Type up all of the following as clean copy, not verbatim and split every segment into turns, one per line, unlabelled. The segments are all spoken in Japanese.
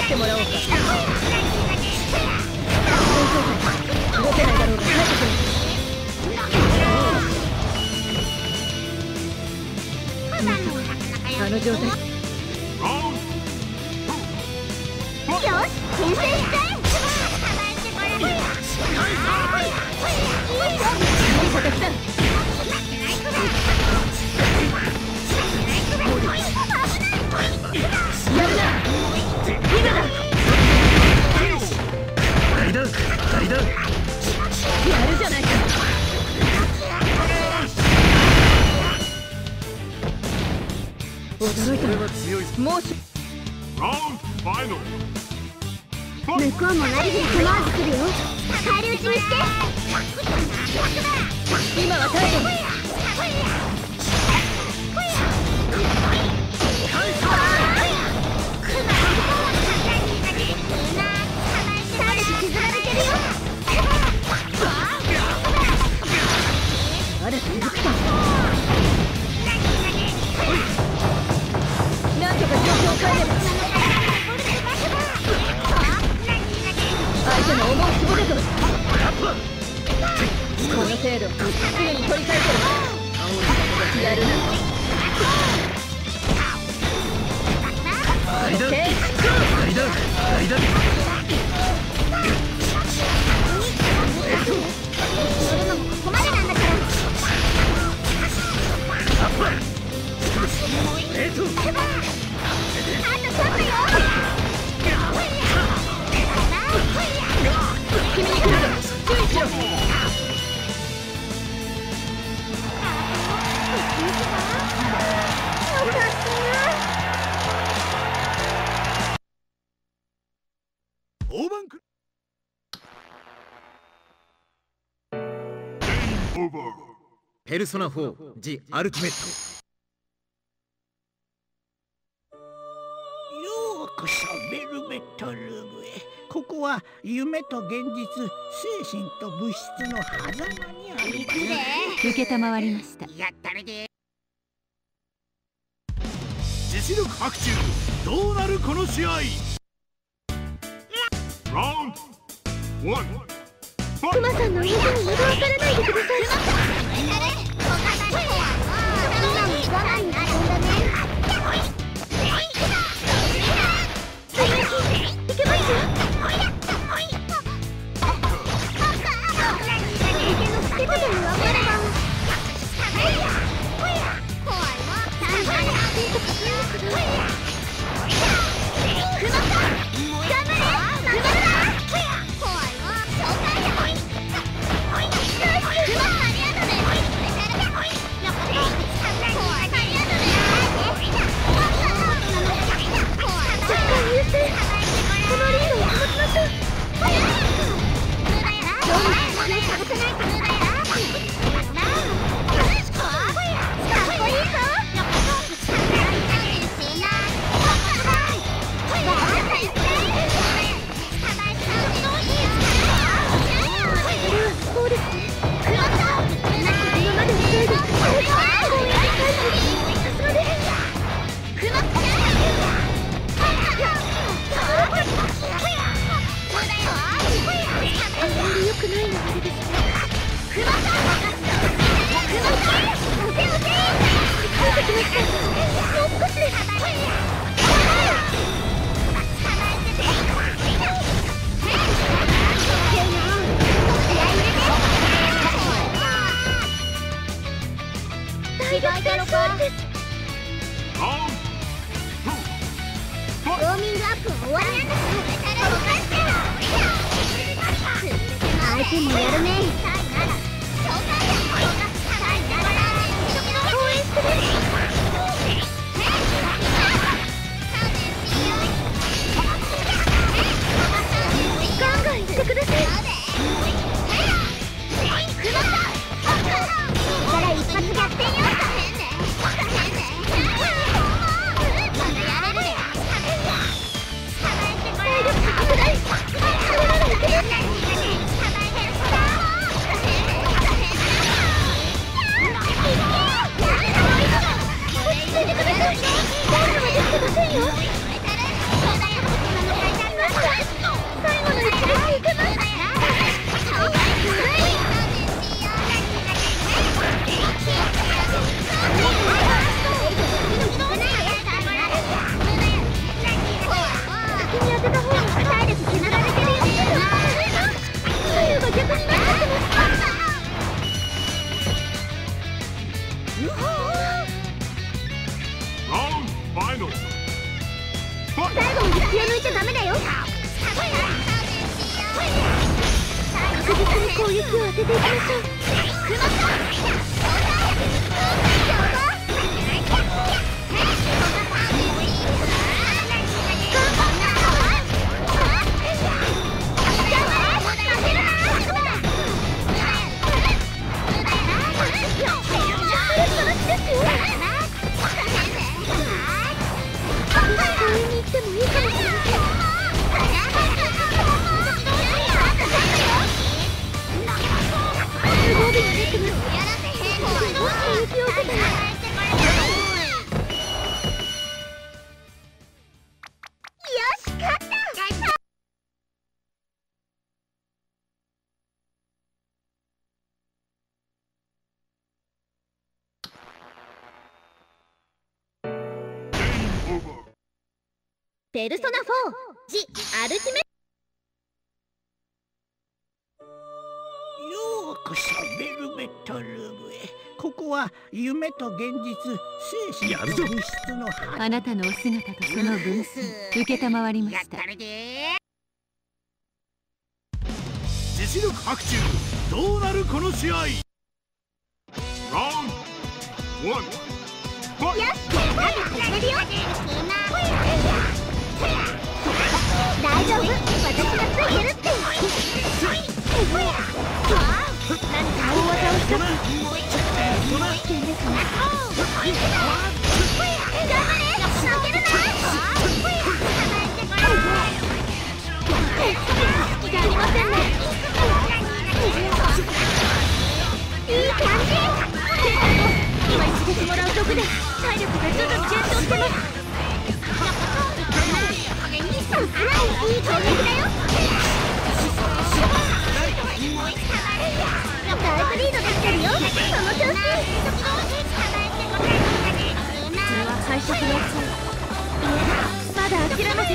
てもらおうか。動けないだろうが帰ってくれ。あの状態。
よし、転生しちゃえ。
いい形だ。やるな。今だ。
大だ。や
るじゃないか。驚いた。もう
向こうもなりで構わず来るよ。返り討ちにして。
今は耐えろ。
削られてるよ。
まだ続くか。なんとか状況を変えれば。相手の思うつぼだぞ。この程度すぐに取り返せる。やるな。
大だ。
ここまでなんだから。あとちょっとよ。
君に来るぞ。注意しろ。
大番組。ペルソナ4 The Ultimate。
ようこそベルベットルームへ。ここは夢と現実、精神と物質の狭間にあります。
承りました。
やったれで。
実力伯仲。どうなるこの試合。ラウンド1。
クマさんの映像に惑わされないでください。 撃を当てていきましょう。ペルソナ4ジ・アルティメ。
ようこそベルベットルームへ。ここは夢と現実、精神と物質の
あなたのお姿とその分身承りました。
実力伯仲、どうなるこの試合。ラウンド1、ファイト。
大丈夫、私がついてるって。何か大技をしたく。危険ですね。頑張れ、負けるな。隙がありませんね。いい感じ。今一撃もらう毒で体力が徐々に減少してます。いい攻撃だよ。だいぶリードできてるよ。その調子。これは最初のうち。いえ、まだ諦めてよ。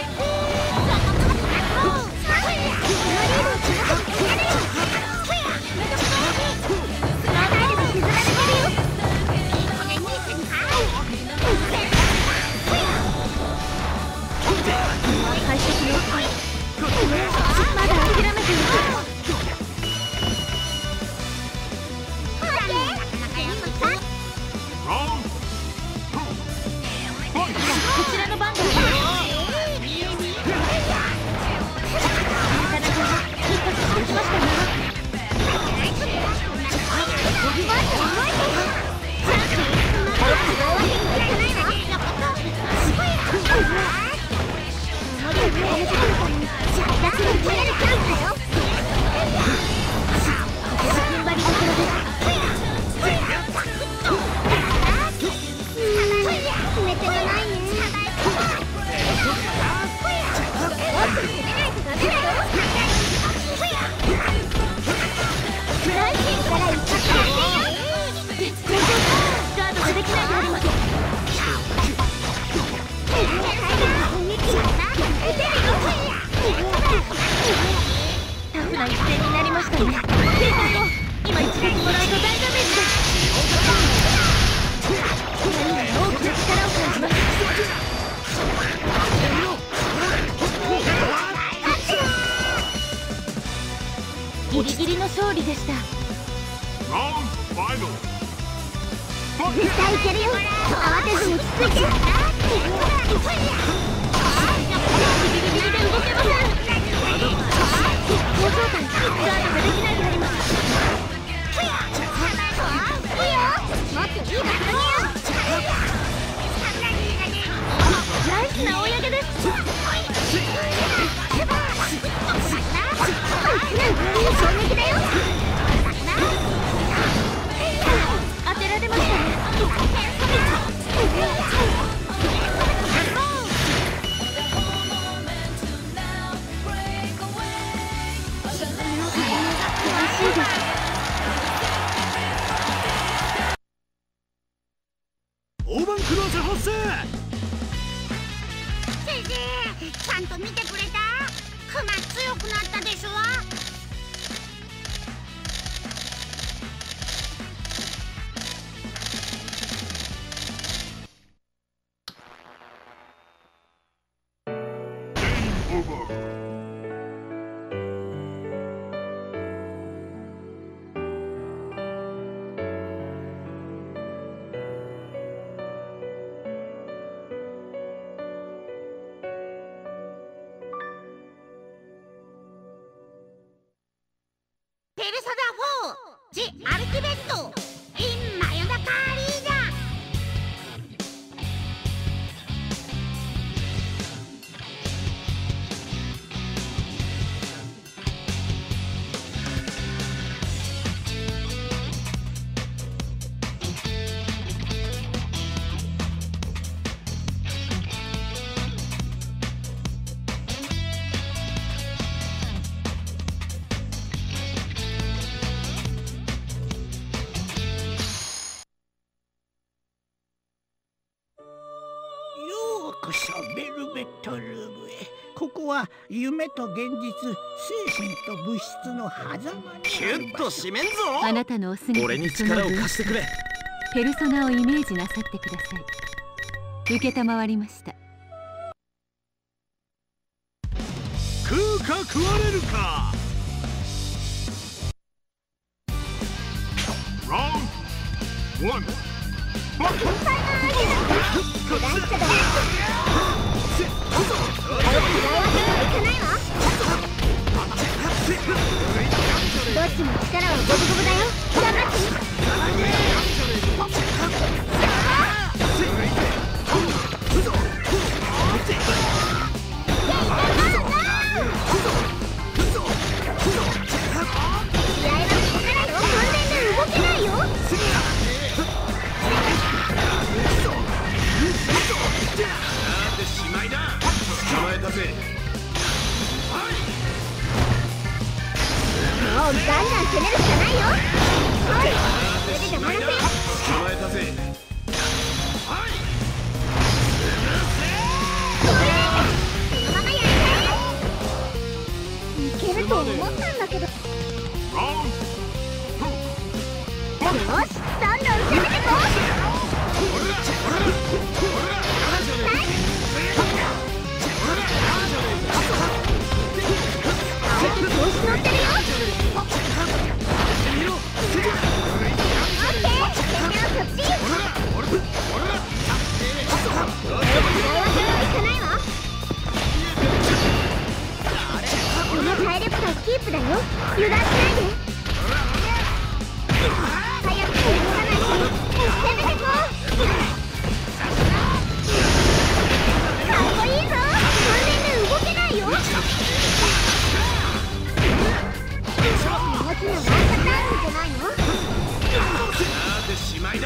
ギリギリの勝利でした。絶対いけるよ。慌てずに落ち着いて。ギリギリで動けません。高層感ガードができないであります。いいよ、もっとリード広げよう。ナイスな追い上げです。いい衝撃だよ。当てられましたね。
大番クローズ発生。
先生、ちゃんと見てくれた？クマ強くなったでしょ。 ルソナ4 The Ultimate in 真夜中アリーナ。
ようこそベルベットルームへ。ここは夢と現実、精神と物質の狭間にあ
キュッと
る場所。
締めんぞ。
あなたのお姿
俺に力を貸してくれ。
ペルソナをイメージなさってください。承りました。
食うか食われるか。ラウンド1バッ
どっちも力は五分五分だよ。頑張って。試合はここからよ。完全に動けないよ。
なんでしまいだ。捕まえたぜ。
もうガンガン攻めるしかないよ。おい、それで黙らせよ。
捕まえたぜ。
そのままやりたい。いけると思ったんだけど。よ
ラウン
し、どんどん攻めてこ相手調子乗ってるよ。オッケー、攻めをそっち。いかないわ。この体力差キープだよ。油断しないで。早く動かないし攻めてこう。かっこいいぞ。完全に動けないよ。動きのワンパターンじゃないの。
なんでしまいだ。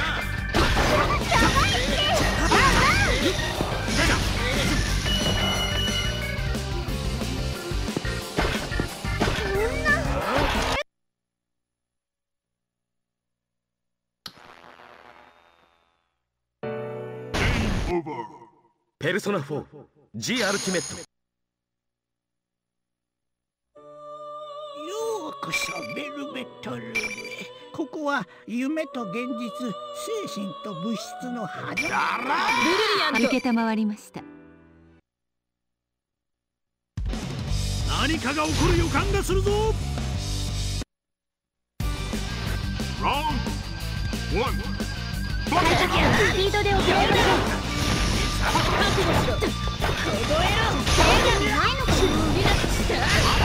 ペルソナ4 The Ultimate。
ようこそベルベットルームへ。ここは夢と現実、精神と物質の狭間。
ブリリアント。
承りました。
何かが起こる予感がするぞ。ラウンド1バッ
スピードで抑えましょう。
覚悟しろ。凍えろ。
前の子
リラックスして。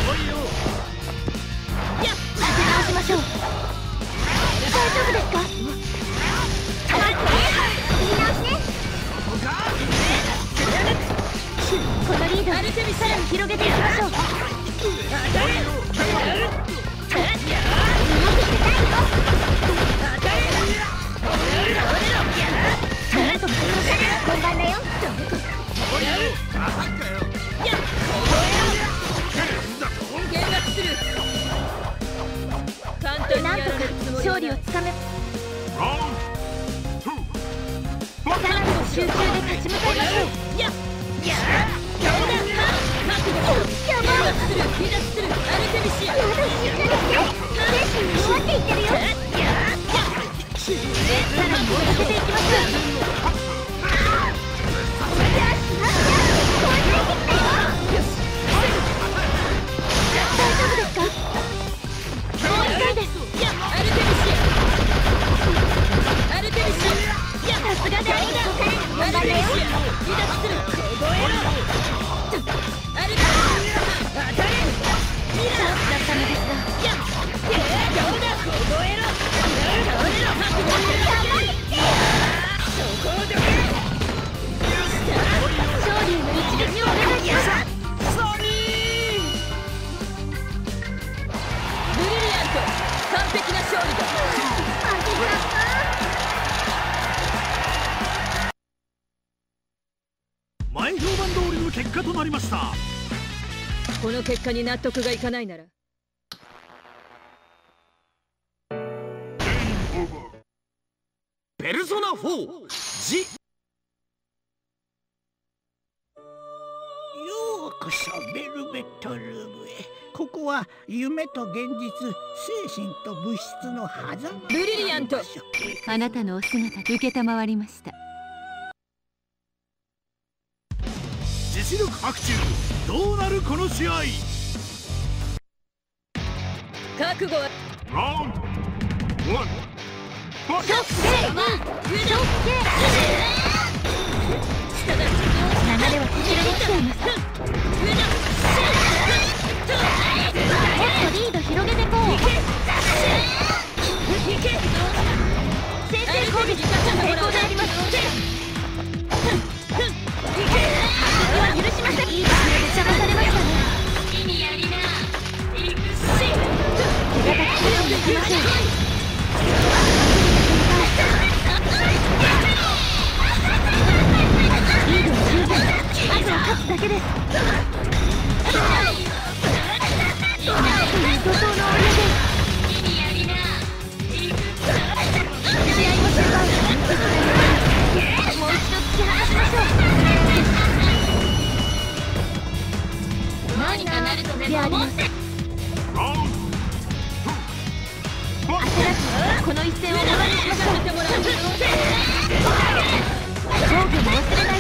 立て直しましょう。大丈夫ですか。言い直しね。このリードさらに広げていきましょう。うまくいきたいよ。ちゃんと本番だよ。
見学する。簡単に
なんとか
やられるつもり
勝利を
はない。
つかめ。
ラウンド2バッ
さらなる集中で立ち向かいましょう。
やっ覚悟しろ。見学する。離脱する。アルテミシア。
やだ、集中して精神に弱っていってるよ。さらに追いかけていきます。大丈夫ですか。もう一回です。
アルテミシア。アルテミシア。
さすがでありがとう。本番だよ。
離脱する。アルテミシア。当たれ。
チャンスだったのですが。
まりました。
この結果に納得がいかないなら
ペルソナ4 G。
ようこそベルベットルームへ。ここは夢と現実、精神と物質の狭間。
ブリリアント。
あなたのお姿承りました。
実力伯仲、どうなるこの試合。
覚悟は
ラウンド1ファイト。
流れはこちらに来ています。もっとリード広げてこう。先制攻撃成功であります。は許しません。いいですね。邪魔されましたね。手堅く勝ちに行きましょう。リードは十分。あとは勝つだけです。怒涛の追い上げ。試合も終盤。もう一度突き放しましょう。何かなるとであります。焦らずこの一戦をものにしましょう。防御も忘れないでください。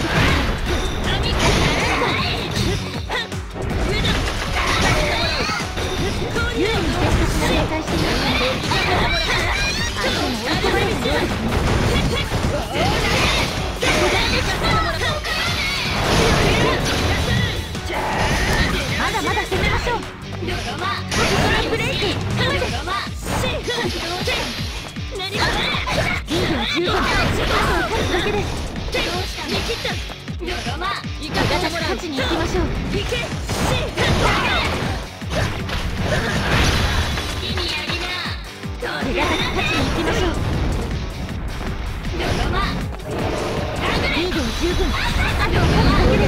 優位に接触が展開しています。相手も追い込まれるようですね。まだまだ攻めましょう。ブレイク。リードは十分。あとは勝つだけです。手堅く勝ちに行きましょう。手堅く勝ちに行きましょう。リードは十分。あとは勝つだけです。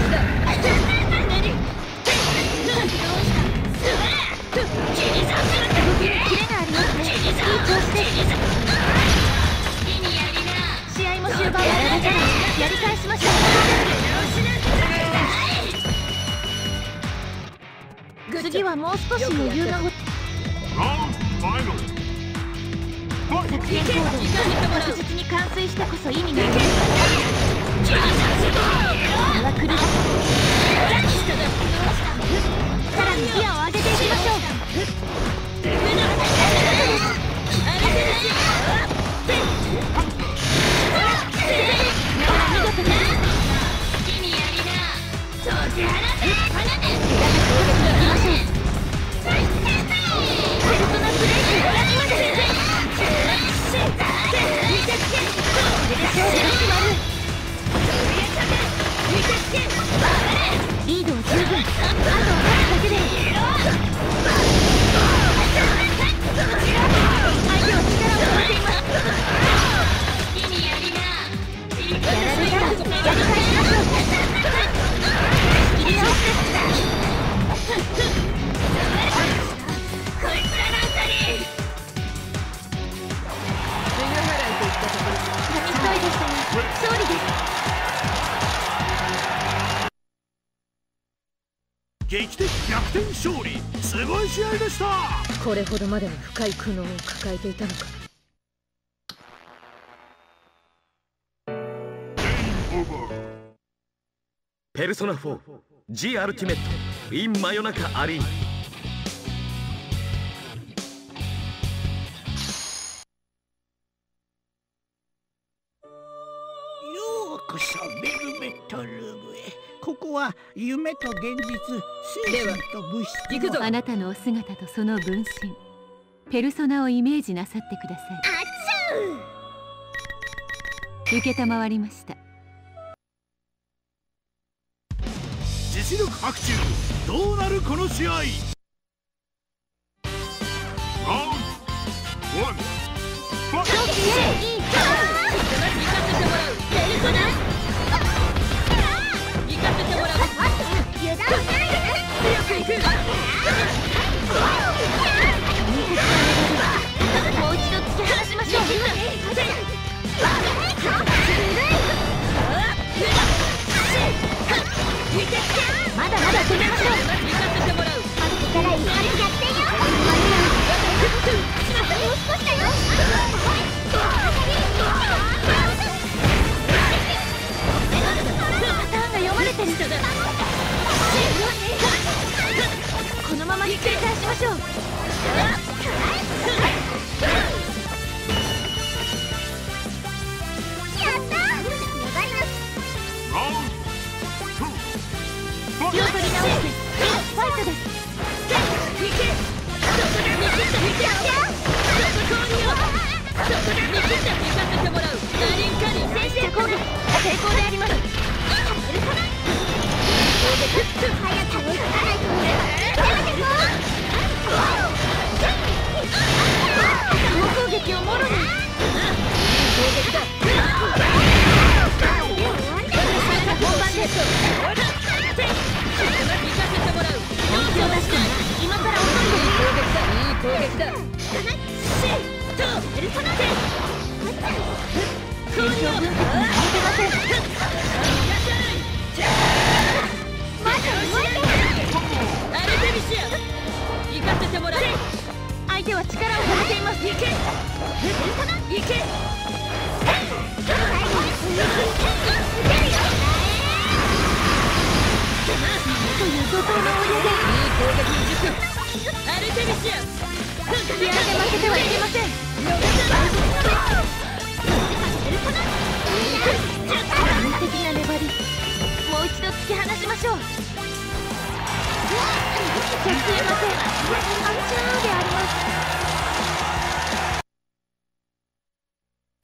動きにキレがありますね。いい調子です。試合も終盤。やられたらやり返しましょう。次はもう少し余裕が欲しい。作戦行動を確実に完遂してこそ意味があります。それは苦しい。さらにギアを上げていきましょう。リードは十分。あとは勝つだけで。相手は力を込めています。やられたらやり返しましょう。仕切り直しです。紙一重でしたが勝利です。
劇的逆転勝利。すごい試合でした。
これほどまでの深い苦悩を抱えていたのか。
ペルソナ4 G アルティメット in 真夜中アリーナ。
ようこそベルベットルームへ。ここは夢と現実、精神と物質の。
行くぞ。
あなたのお姿とその分身、ペルソナをイメージなさってください。承りました。
実力伯仲、どうなるこの試合。ラウンド1ファイト。
油断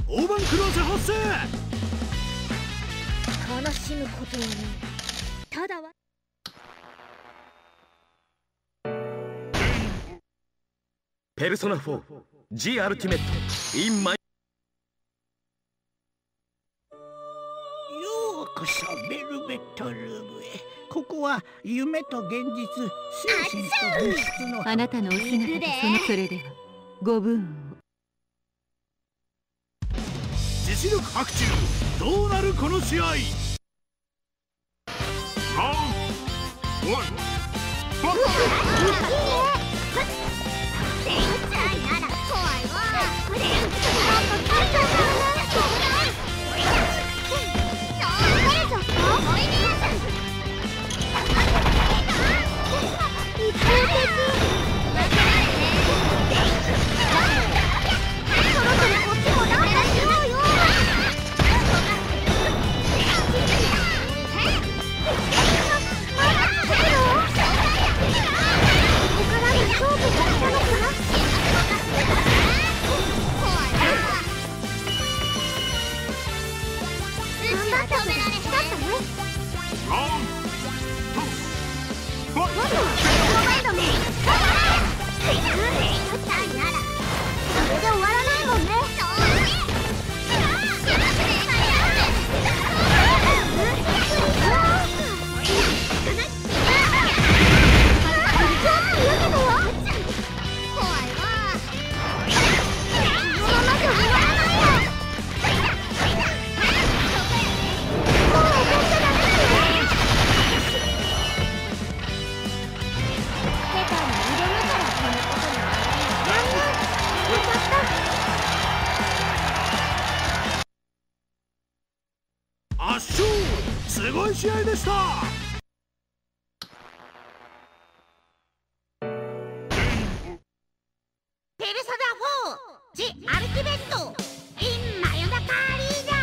大番狂わせ発生。
悲しむことはない。ただは
ペルソナ4 G アルティメットインマイ。
ようこそベルベットルームへ。ここは夢と現実、精神と物質の。
あなたのお姿とそれではご分を。
実力伯仲、どうなるこの試合。ラウンド1ファイト。圧勝。すごい試合でした。
ペルソナ4 G アルティメット in 真夜中アリーナ。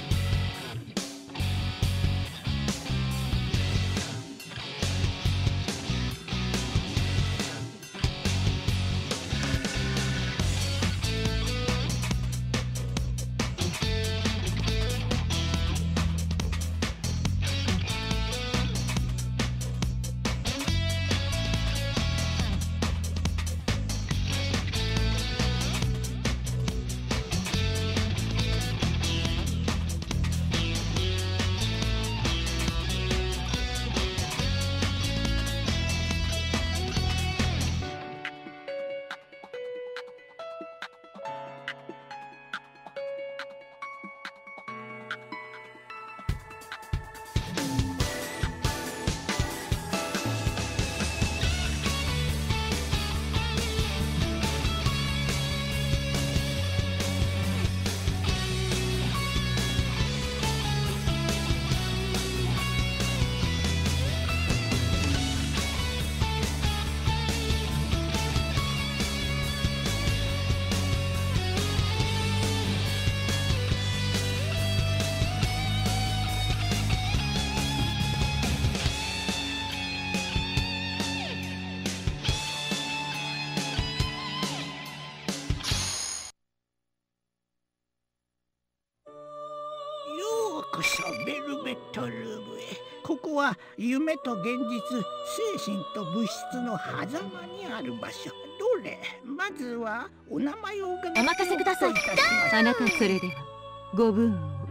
ようこそベルベットルームへ。ここは夢と現実、精神と物質の狭間にある場所。どれ、まずはお名前を伺って
お任せください。あなたそれではご分を。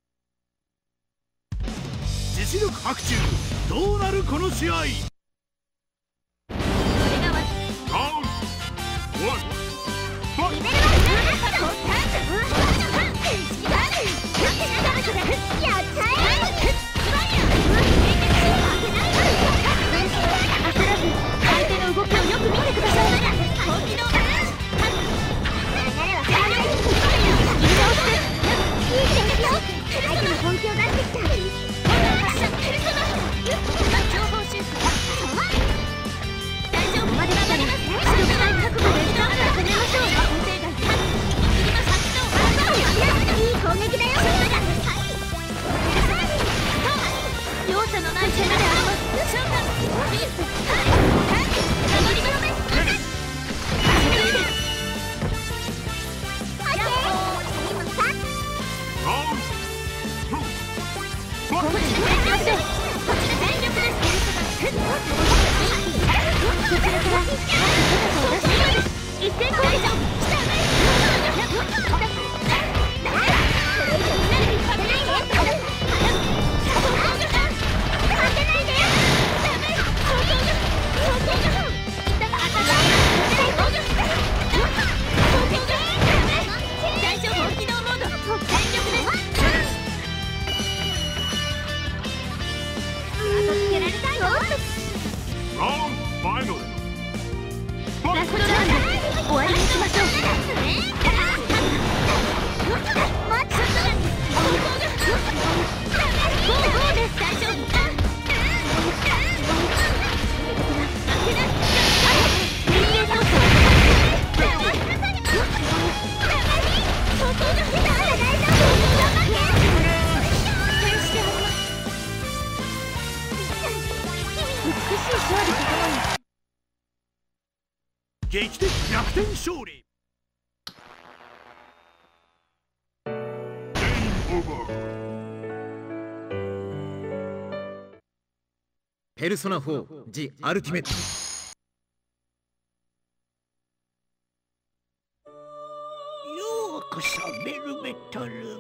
実力伯仲、どうなるこの試合。ラウンド1ファイト。
情報修正
劇的逆転勝利。ゲームオーバー。
ペルソナ4 The Ultimate。
ようこそベルベットルーム。